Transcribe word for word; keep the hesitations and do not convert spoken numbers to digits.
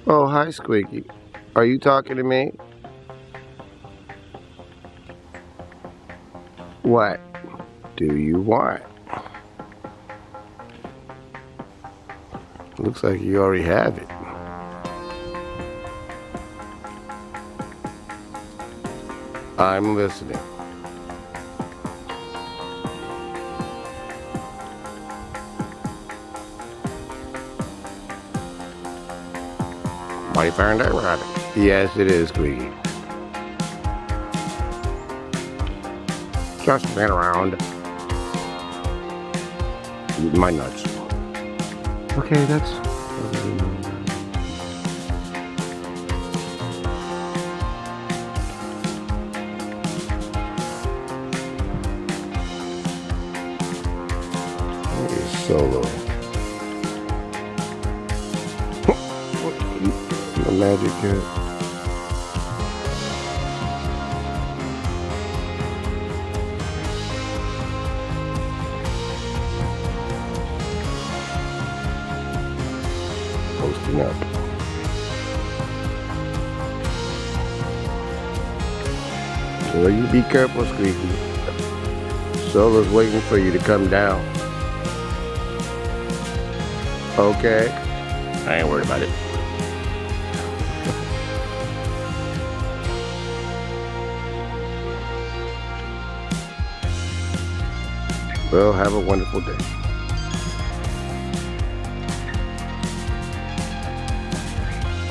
Oh, hi, Squeaky. Are you talking to me? What do you want? Looks like you already have it. I'm listening. Mighty found that rabbit. Yes, it is, Squeaky. Just been around. Eating my nuts. Okay, that's... What is Solo? The magic kid. Posting up. Well, you be careful, Squeaky. Solo's waiting for you to come down. Okay? I ain't worried about it. Well, have a wonderful day.